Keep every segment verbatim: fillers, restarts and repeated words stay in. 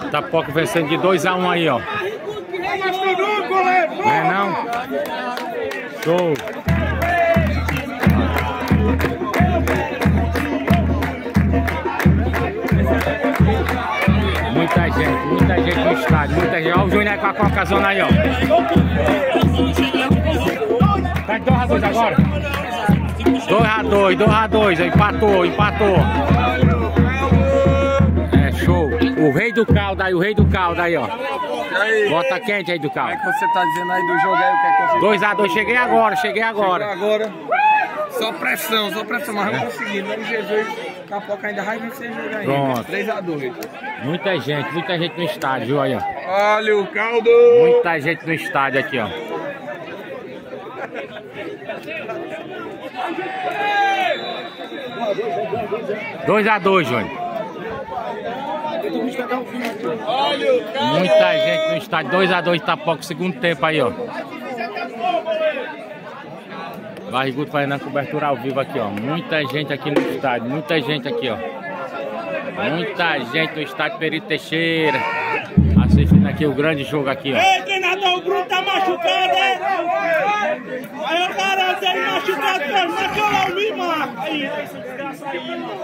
Itapoca vencendo de dois a um aí, ó. Não é não? Show! Muita gente, muita gente no estádio, muita gente. Olha o Júnior com a Coca-Zona aí, ó. Tá de dois a dois agora? dois a dois, dois a dois, empatou, empatou. É show. O rei do caldo aí, o rei do caldo aí, ó. Bota quente aí do caldo. O que é que você tá dizendo aí do jogo aí? O que é que você... dois a dois, cheguei agora, cheguei agora. Cheguei agora. Só pressão, só pressão, mas vamos conseguir. Em Jesus, Itapoca ainda vai vencer o jogo ainda. Pronto. três a dois. Muita gente, muita gente no estádio, viu aí, ó. Olha o caldo! Muita gente no estádio aqui, ó. dois a dois, Júnior. Muita gente no estádio. dois a dois, Itapoca, segundo tempo aí, ó. Barrigudo fazendo a cobertura ao vivo aqui, ó. Muita gente aqui no estádio. Muita gente aqui, ó. Muita gente no estádio Perito Teixeira. Assistindo aqui o grande jogo aqui, ó. Ei, treinador, o Bruno tá machucado, é? Aí o cara dele machucado, mas que eu não vi, mano. Aí, esse desgraça aí, mano.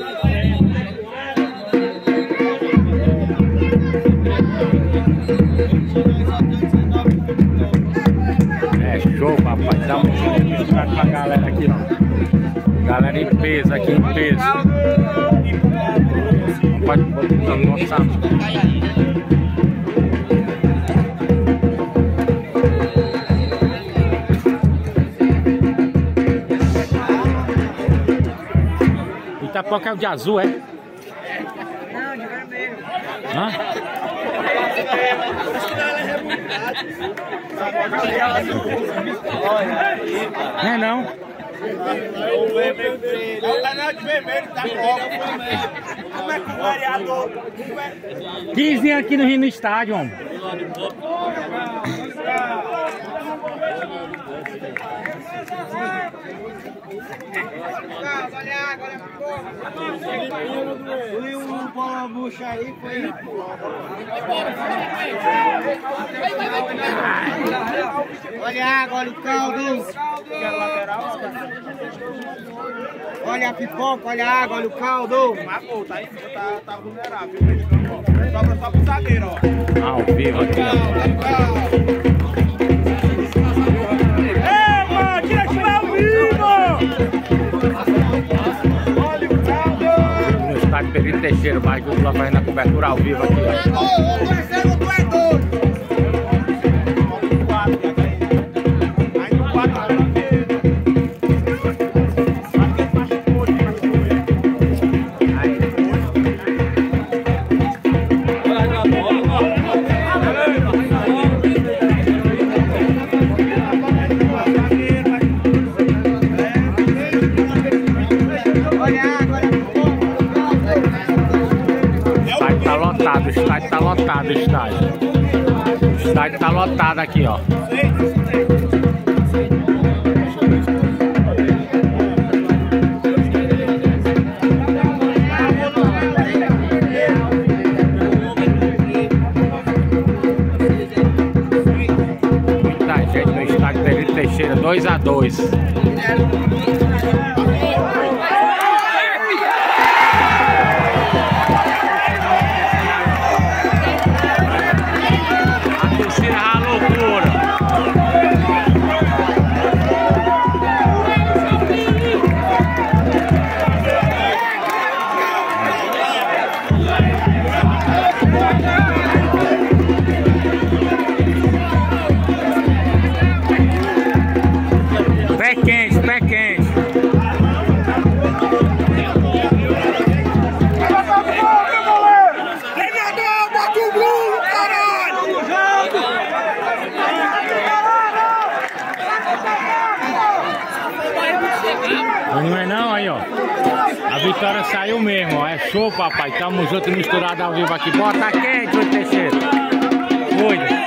É show, papai. Dá um jogo misturado pra galera aqui, ó. Galera em peso aqui, em peso. Pode botar no nosso. Itapoca é o de azul, é? Não, de vermelho. Hã? Não é não? O vermelho dele. É o canal de vermelho, tá bom. Como é que o vereador... quinze aqui no Rio no estádio, homem. Olha a água, olha a porra. Fui um bola bucha aí, foi. Olha a água, olha o caldo. Olha a pipoca, olha a água, olha o caldo. Mas pô, tá, tá, tá vulnerável. Sobra só pro zagueiro, ó. Ao vivo aqui, ó. Ei, mano, tira que vai ao vivo! Olha o caldo! No estádio Perito Teixeira, o Barrigudo lá fazendo a cobertura ao vivo aqui, ó. Ô, ô, parceiro, tu é doido. O estádio tá lotado, o estádio. O estádio tá lotado aqui, ó. Muita gente no estádio Perito Teixeira, dois a dois. Pé quente, pé quente. Treinador, bota o Bruno, caralho! Não é não, aí, ó. A vitória saiu mesmo, ó. É show, papai. Tamo junto, misturado ao vivo aqui. Bota quente, Teixeira. Cuida.